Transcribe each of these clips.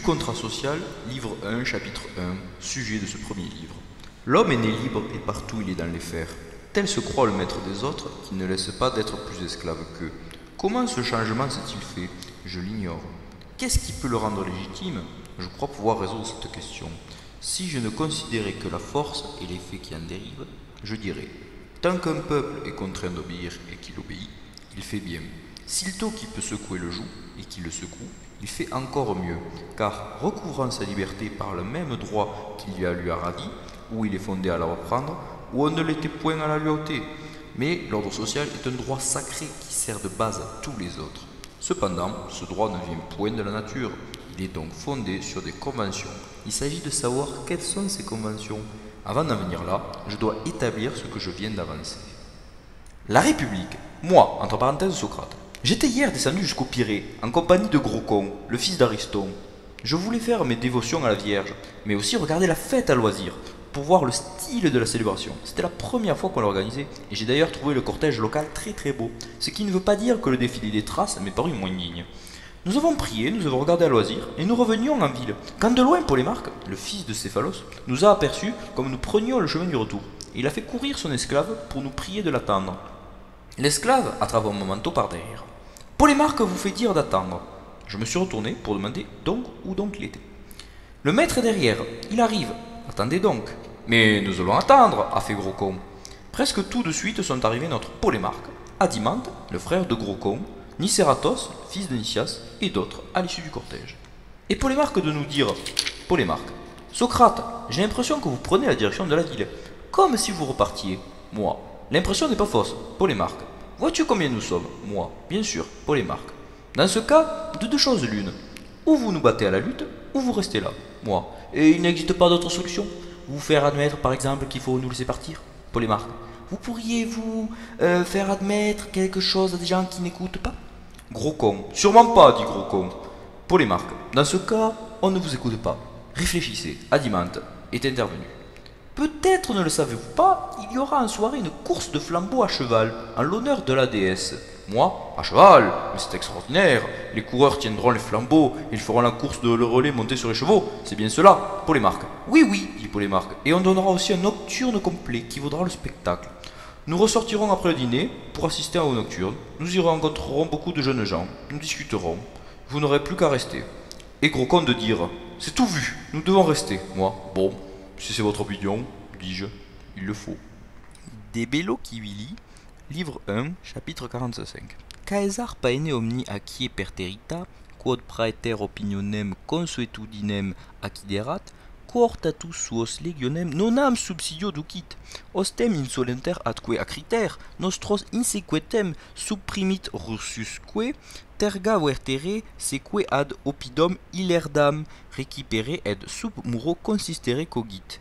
contrat social, livre 1, chapitre 1, sujet de ce premier livre. L'homme est né libre et partout il est dans les fers. Tel se croit le maître des autres, qui ne laisse pas d'être plus esclave qu'eux. Comment ce changement s'est-il fait? Je l'ignore. Qu'est-ce qui peut le rendre légitime? Je crois pouvoir résoudre cette question. Si je ne considérais que la force et les faits qui en dérivent, je dirais: tant qu'un peuple est contraint d'obéir et qu'il obéit, il fait bien. Si le taux qui peut secouer le joue et qu'il le secoue, il fait encore mieux, car recouvrant sa liberté par le même droit qu'il lui a lui radis, où il est fondé à la reprendre, où on ne l'était point à la lui ôter. Mais l'ordre social est un droit sacré qui sert de base à tous les autres. Cependant, ce droit ne vient point de la nature, il est donc fondé sur des conventions. Il s'agit de savoir quelles sont ces conventions. Avant d'en venir là, je dois établir ce que je viens d'avancer. La République, moi, entre parenthèses Socrate. J'étais hier descendu jusqu'au Pirée, en compagnie de Grocon, le fils d'Ariston. Je voulais faire mes dévotions à la Vierge, mais aussi regarder la fête à loisir, pour voir le style de la célébration. C'était la première fois qu'on l'organisait, et j'ai d'ailleurs trouvé le cortège local très beau, ce qui ne veut pas dire que le défilé des traces m'est paru moins digne. Nous avons prié, nous avons regardé à loisir, et nous revenions en ville, quand de loin Polémarque, le fils de Céphalos, nous a aperçus comme nous prenions le chemin du retour. Et il a fait courir son esclave pour nous prier de l'attendre. L'esclave attrapa mon manteau par derrière. Polémarque vous fait dire d'attendre. Je me suis retourné pour demander donc où donc il était. Le maître est derrière, il arrive. Attendez donc. Mais nous allons attendre, a fait Grocon. Presque tout de suite sont arrivés notre Polémarque, Adimante, le frère de Grocon, Nicératos, fils de Nicias, et d'autres à l'issue du cortège. Et Polémarque de nous dire: Polémarque, Socrate, j'ai l'impression que vous prenez la direction de la ville, comme si vous repartiez. Moi, l'impression n'est pas fausse. Polémarque, vois-tu combien nous sommes? Moi, bien sûr, Polémarque. Dans ce cas, de deux choses l'une. Ou vous nous battez à la lutte, ou vous restez là. Moi. Et il n'existe pas d'autre solution? Vous faire admettre, par exemple, qu'il faut nous laisser partir? Polémarque, vous pourriez-vous faire admettre quelque chose à des gens qui n'écoutent pas? Grocon, sûrement pas, dit Grocon. Polémarque, dans ce cas, on ne vous écoute pas. Réfléchissez, Adimante est intervenu. Peut-être ne le savez-vous pas, il y aura en soirée une course de flambeaux à cheval, en l'honneur de la déesse. Moi, à cheval, mais c'est extraordinaire. Les coureurs tiendront les flambeaux, ils feront la course de le relais monté sur les chevaux. C'est bien cela, Polémarque. Oui, dit Polémarque, et on donnera aussi un nocturne complet qui vaudra le spectacle. Nous ressortirons après le dîner pour assister au nocturne. Nous y rencontrerons beaucoup de jeunes gens. Nous discuterons. Vous n'aurez plus qu'à rester. Et Grocon de dire: c'est tout vu, nous devons rester. Moi, bon, si c'est votre opinion, dis-je, il le faut. De Bello Civili, livre 1, chapitre 45. Caesar paene omni accie perterita, quod praeter opinionem consuetudinem acciderat, cohortatus suos legionem nonam subsidio ducit, ostem insolenter atque acriter, nostros insequetem supprimit russusque, terga vertere seque ad oppidum ilerdam, recipere et sub muro consistere cogit.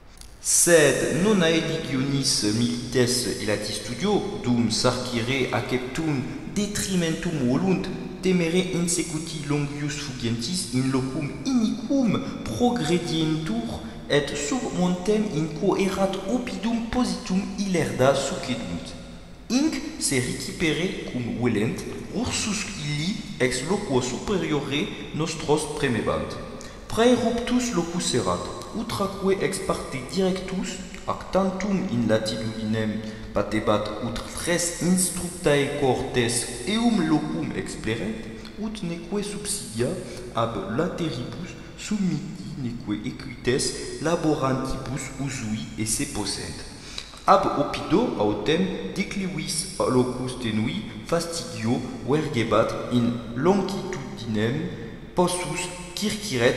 Sed non aedigionis milites elatis studio, dum sarcire acceptum detrimentum volunt, temere insecuti longius fugientis in locum inicum progredientur, et sub montem in quo erat oppidum positum ilerda succedunt. Inc se recipere cum volent, ursus illi ex loquo superiore nostros premebant. Praeruptus locus erat, utraque ex parte directus, ac tantum in latitudinem patebat ut res instructae cohortes eum locum expleret, ut neque subsidia ab lateribus submiti neque equites laborantibus usui esse possent. Ab oppido autem declivis locus tenui fastidio vergebat in longitudinem possus circiret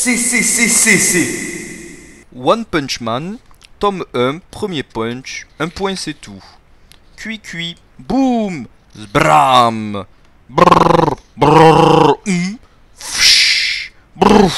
c. One Punch Man, tome 1, premier punch, un point c'est tout. Cui, boum, zbram, brrr, brrr, fsh, brrr,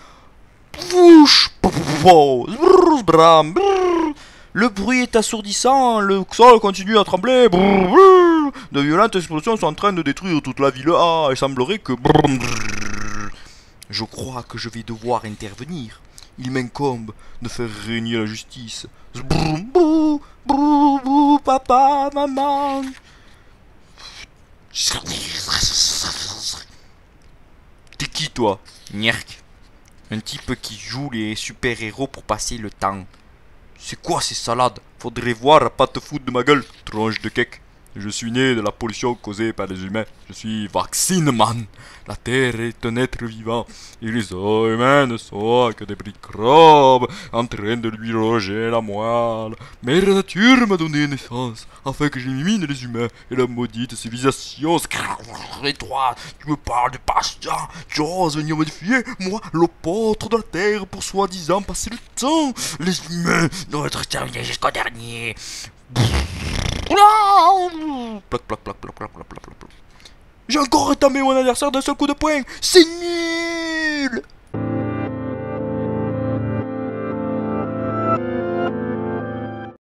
fouch, brrr, zbram, brrr. Le bruit est assourdissant, le sol continue à trembler, brrr, brrr. De violentes explosions sont en train de détruire toute la ville. Ah, il semblerait que... Brrr, brrr. Je crois que je vais devoir intervenir. Il m'incombe de faire régner la justice. Zbroum, bou, bou, bou, papa, maman. T'es qui, toi? Nyerk. Un type qui joue les super-héros pour passer le temps. C'est quoi ces salades? Faudrait voir à pas te foutre de ma gueule, tronche de cake. Je suis né de la pollution causée par les humains. Je suis Vaccineman. La Terre est un être vivant. Et les humains ne sont que des microbes en train de lui ronger la moelle. Mère Nature m'a donné naissance afin que j'élimine les humains et la maudite civilisation. Et toi, tu me parles de patience. Tu oses venir modifier, moi, l'apôtre de la Terre, pour soi-disant passer le temps. Les humains doivent être terminés jusqu'au dernier. Plac, plac, plac, plac, plac, plac, plac, plac. J'ai encore rétamé mon adversaire d'un seul coup de poing. C'est nul.